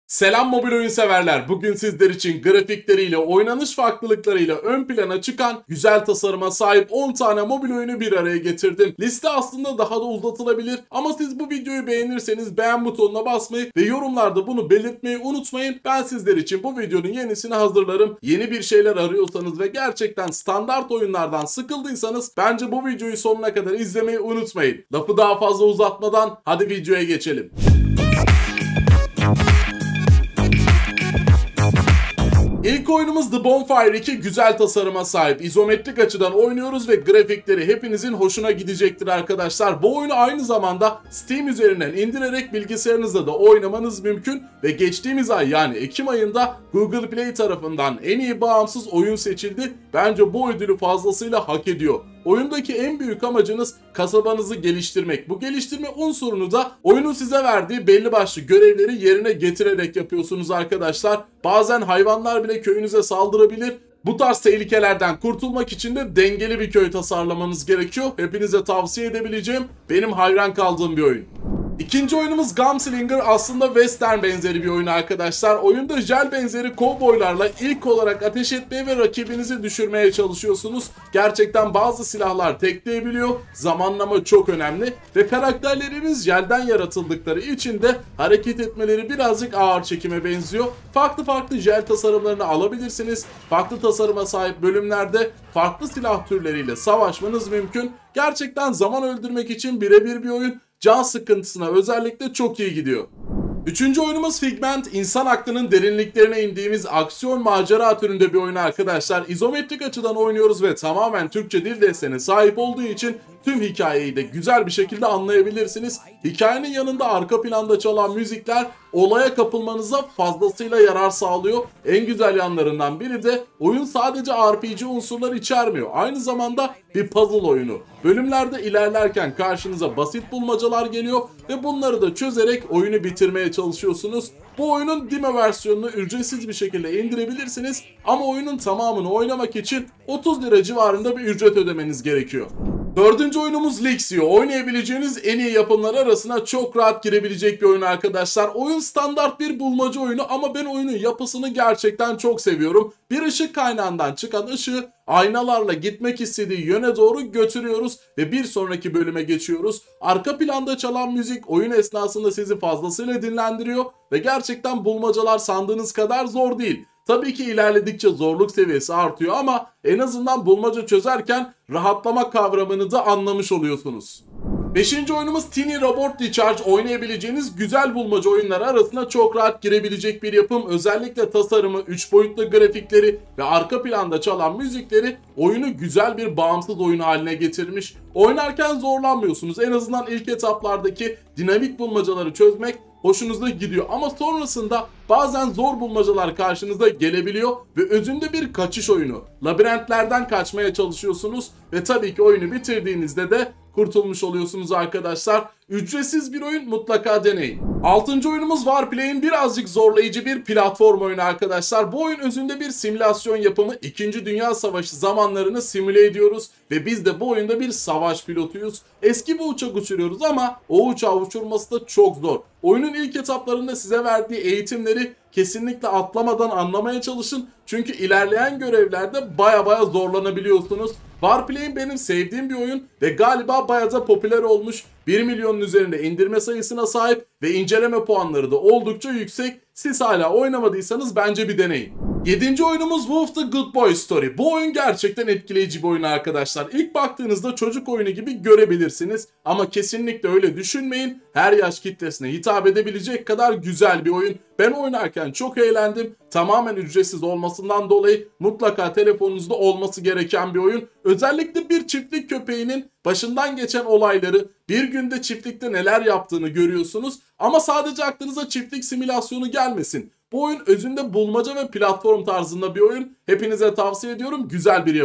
Selam mobil oyun severler. Bugün sizler için grafikleriyle, oynanış farklılıklarıyla ön plana çıkan güzel tasarıma sahip 10 tane mobil oyunu bir araya getirdim. Liste aslında daha da uzatılabilir ama siz bu videoyu beğenirseniz beğen butonuna basmayı ve yorumlarda bunu belirtmeyi unutmayın. Ben sizler için bu videonun yenisini hazırlarım. Yeni bir şeyler arıyorsanız ve gerçekten standart oyunlardan sıkıldıysanız bence bu videoyu sonuna kadar izlemeyi unutmayın. Lafı daha fazla uzatmadan hadi videoya geçelim. İlk oyunumuz The Bonfire 2 güzel tasarıma sahip. İzometrik açıdan oynuyoruz ve grafikleri hepinizin hoşuna gidecektir arkadaşlar. Bu oyunu aynı zamanda Steam üzerinden indirerek bilgisayarınızda da oynamanız mümkün ve geçtiğimiz ay yani Ekim ayında Google Play tarafından en iyi bağımsız oyun seçildi. Bence bu ödülü fazlasıyla hak ediyor. Oyundaki en büyük amacınız kasabanızı geliştirmek. Bu geliştirme unsurunu da oyunun size verdiği belli başlı görevleri yerine getirerek yapıyorsunuz arkadaşlar. Bazen hayvanlar bile köyünüze saldırabilir. Bu tarz tehlikelerden kurtulmak için de dengeli bir köy tasarlamanız gerekiyor. Hepinize tavsiye edebileceğim, benim hayran kaldığım bir oyun. İkinci oyunumuz Gunslinger aslında western benzeri bir oyun arkadaşlar. Oyunda jel benzeri kovboylarla ilk olarak ateş etmeye ve rakibinizi düşürmeye çalışıyorsunuz. Gerçekten bazı silahlar tekleyebiliyor. Zamanlama çok önemli ve karakterleriniz jelden yaratıldıkları için de hareket etmeleri birazcık ağır çekime benziyor. Farklı jel tasarımlarını alabilirsiniz. Farklı tasarıma sahip bölümlerde farklı silah türleriyle savaşmanız mümkün. Gerçekten zaman öldürmek için birebir bir oyun. Can sıkıntısına özellikle çok iyi gidiyor. Üçüncü oyunumuz Figment, insan aklının derinliklerine indiğimiz aksiyon macera türünde bir oyun arkadaşlar. İzometrik açıdan oynuyoruz ve tamamen Türkçe dil desteğine sahip olduğu için tüm hikayeyi de güzel bir şekilde anlayabilirsiniz. Hikayenin yanında arka planda çalan müzikler olaya kapılmanıza fazlasıyla yarar sağlıyor. En güzel yanlarından biri de oyun sadece RPG unsurları içermiyor. Aynı zamanda bir puzzle oyunu. Bölümlerde ilerlerken karşınıza basit bulmacalar geliyor ve bunları da çözerek oyunu bitirmeye çalışıyorsunuz. Bu oyunun demo versiyonunu ücretsiz bir şekilde indirebilirsiniz ama oyunun tamamını oynamak için 30 lira civarında bir ücret ödemeniz gerekiyor. Dördüncü oyunumuz Lexio. Oynayabileceğiniz en iyi yapımlar arasına çok rahat girebilecek bir oyun arkadaşlar. Oyun standart bir bulmaca oyunu ama ben oyunun yapısını gerçekten çok seviyorum. Bir ışık kaynağından çıkan ışığı aynalarla gitmek istediği yöne doğru götürüyoruz ve bir sonraki bölüme geçiyoruz. Arka planda çalan müzik oyun esnasında sizi fazlasıyla dinlendiriyor ve gerçekten bulmacalar sandığınız kadar zor değil. Tabii ki ilerledikçe zorluk seviyesi artıyor ama en azından bulmaca çözerken rahatlama kavramını da anlamış oluyorsunuz. Beşinci oyunumuz Tiny Robot Recharge. Oynayabileceğiniz güzel bulmaca oyunları arasına çok rahat girebilecek bir yapım. Özellikle tasarımı, 3 boyutlu grafikleri ve arka planda çalan müzikleri oyunu güzel bir bağımsız oyun haline getirmiş. Oynarken zorlanmıyorsunuz. En azından ilk etaplardaki dinamik bulmacaları çözmek hoşunuza gidiyor ama sonrasında bazen zor bulmacalar karşınıza gelebiliyor ve özünde bir kaçış oyunu. Labirentlerden kaçmaya çalışıyorsunuz ve tabii ki oyunu bitirdiğinizde de kurtulmuş oluyorsunuz arkadaşlar. Ücretsiz bir oyun, mutlaka deneyin. Altıncı oyunumuz Warplay'in birazcık zorlayıcı bir platform oyunu arkadaşlar. Bu oyun özünde bir simülasyon yapımı. 2. Dünya Savaşı zamanlarını simüle ediyoruz ve biz de bu oyunda bir savaş pilotuyuz. Eski bir uçak uçuruyoruz ama o uçağı uçurması da çok zor. Oyunun ilk etaplarında size verdiği eğitimleri kesinlikle atlamadan anlamaya çalışın. Çünkü ilerleyen görevlerde baya zorlanabiliyorsunuz. Warplay'in benim sevdiğim bir oyun ve galiba bayağı da popüler olmuş. 1 milyonun üzerinde indirme sayısına sahip ve inceleme puanları da oldukça yüksek. Siz hala oynamadıysanız bence bir deneyin. 7. oyunumuz Wolf the Good Boy Story. Bu oyun gerçekten etkileyici bir oyun arkadaşlar. İlk baktığınızda çocuk oyunu gibi görebilirsiniz ama kesinlikle öyle düşünmeyin. Her yaş kitlesine hitap edebilecek kadar güzel bir oyun. Ben oynarken çok eğlendim. Tamamen ücretsiz olmasından dolayı mutlaka telefonunuzda olması gereken bir oyun. Özellikle bir çiftlik köpeğinin başından geçen olayları, bir günde çiftlikte neler yaptığını görüyorsunuz. Ama sadece aklınıza çiftlik simülasyonu gelmesin. Bu oyun özünde bulmaca ve platform tarzında bir oyun. Hepinize tavsiye ediyorum. Güzel bir yapım.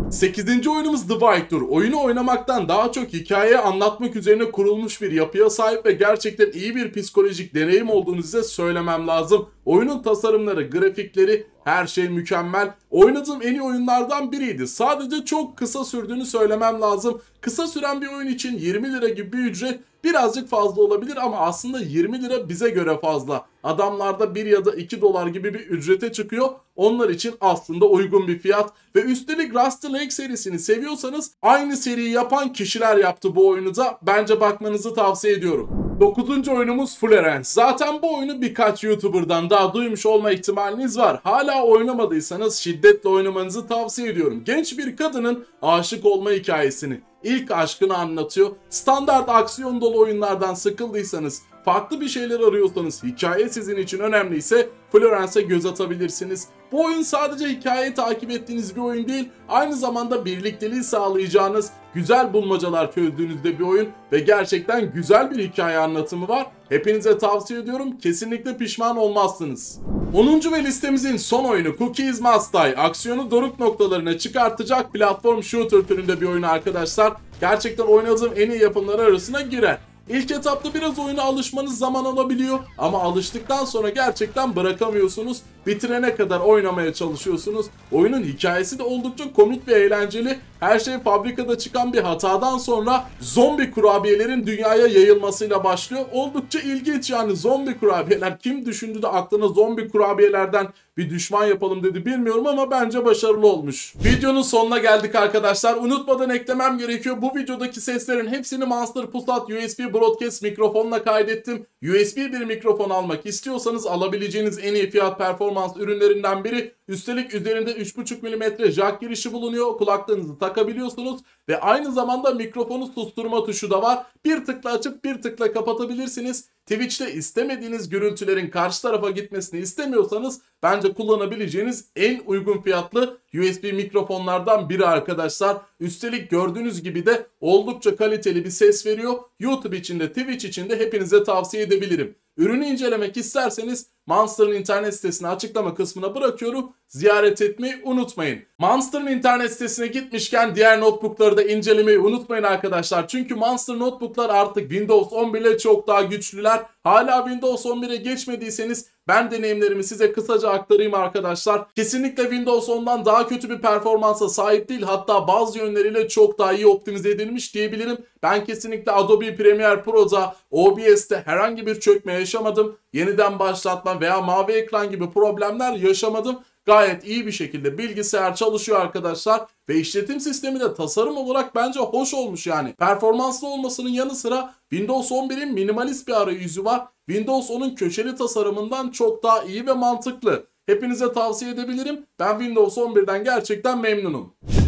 8. oyunumuz The Wild Tour. Oyunu oynamaktan daha çok hikaye anlatmak üzerine kurulmuş bir yapıya sahip ve gerçekten iyi bir psikolojik deneyim olduğunu size söylemem lazım. Oyunun tasarımları, grafikleri, her şey mükemmel. Oynadığım en iyi oyunlardan biriydi. Sadece çok kısa sürdüğünü söylemem lazım. Kısa süren bir oyun için 20 lira gibi bir ücret birazcık fazla olabilir ama aslında 20 lira bize göre fazla. Adamlarda 1 ya da 2 dolar gibi bir ücrete çıkıyor. Onlar için aslında uygun bir fiyat. Ve üstelik Rusty Lake serisini seviyorsanız aynı seriyi yapan kişiler yaptı bu oyunu da. Bence bakmanızı tavsiye ediyorum. 9. oyunumuz Florence. Zaten bu oyunu birkaç YouTuber'dan daha duymuş olma ihtimaliniz var. Hala oynamadıysanız şiddetle oynamanızı tavsiye ediyorum. Genç bir kadının aşık olma hikayesini, ilk aşkını anlatıyor. Standart aksiyon dolu oyunlardan sıkıldıysanız, farklı bir şeyler arıyorsanız, hikaye sizin için önemliyse Florence'e göz atabilirsiniz. Bu oyun sadece hikayeyi takip ettiğiniz bir oyun değil, aynı zamanda birlikteliği sağlayacağınız, güzel bulmacalar çözdüğünüzde bir oyun ve gerçekten güzel bir hikaye anlatımı var. Hepinize tavsiye ediyorum, kesinlikle pişman olmazsınız. 10. ve listemizin son oyunu Cookies Must Die. Aksiyonu doruk noktalarına çıkartacak platform shooter türünde bir oyun arkadaşlar. Gerçekten oynadığım en iyi yapımlar arasına girer. İlk etapta biraz oyuna alışmanız zaman alabiliyor ama alıştıktan sonra gerçekten bırakamıyorsunuz. Bitirene kadar oynamaya çalışıyorsunuz. Oyunun hikayesi de oldukça komik ve eğlenceli. Her şey fabrikada çıkan bir hatadan sonra zombi kurabiyelerin dünyaya yayılmasıyla başlıyor. Oldukça ilginç yani, zombi kurabiyeler. Kim düşündü de aklına zombi kurabiyelerden bir düşman yapalım dedi bilmiyorum ama bence başarılı olmuş. Videonun sonuna geldik arkadaşlar. Unutmadan eklemem gerekiyor. Bu videodaki seslerin hepsini Monster Pusat USB Broadcast mikrofonla kaydettim. USB bir mikrofon almak istiyorsanız alabileceğiniz en iyi fiyat performans ürünlerinden biri. Üstelik üzerinde 3,5 mm jack girişi bulunuyor. Kulaklığınızı takabiliyorsunuz ve aynı zamanda mikrofonu susturma tuşu da var. Bir tıkla açıp bir tıkla kapatabilirsiniz. Twitch'te istemediğiniz görüntülerin karşı tarafa gitmesini istemiyorsanız bence kullanabileceğiniz en uygun fiyatlı USB mikrofonlardan biri arkadaşlar. Üstelik gördüğünüz gibi de oldukça kaliteli bir ses veriyor. YouTube için de Twitch için de hepinize tavsiye edebilirim. Ürünü incelemek isterseniz Monster'ın internet sitesini açıklama kısmına bırakıyorum. Ziyaret etmeyi unutmayın. Monster'ın internet sitesine gitmişken diğer notebookları da incelemeyi unutmayın arkadaşlar. Çünkü Monster notebooklar artık Windows 11 ile çok daha güçlüler. Hala Windows 11'e geçmediyseniz ben deneyimlerimi size kısaca aktarayım arkadaşlar. Kesinlikle Windows 10'dan daha kötü bir performansa sahip değil. Hatta bazı yönleriyle çok daha iyi optimize edilmiş diyebilirim. Ben kesinlikle Adobe Premiere Pro'da, OBS'te herhangi bir çökme yaşamadım. Yeniden başlatma veya mavi ekran gibi problemler yaşamadım. Gayet iyi bir şekilde bilgisayar çalışıyor arkadaşlar. Ve işletim sistemi de tasarım olarak bence hoş olmuş yani. Performanslı olmasının yanı sıra Windows 11'in minimalist bir arayüzü var. Windows 10'un köşeli tasarımından çok daha iyi ve mantıklı. Hepinize tavsiye edebilirim. Ben Windows 11'den gerçekten memnunum.